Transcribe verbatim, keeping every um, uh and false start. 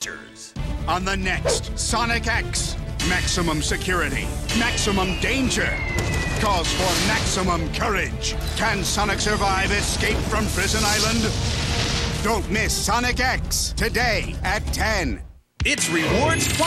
On the next Sonic X, maximum security, maximum danger calls for maximum courage. Can Sonic survive escape from Prison Island? Don't miss Sonic X today at ten. It's rewards.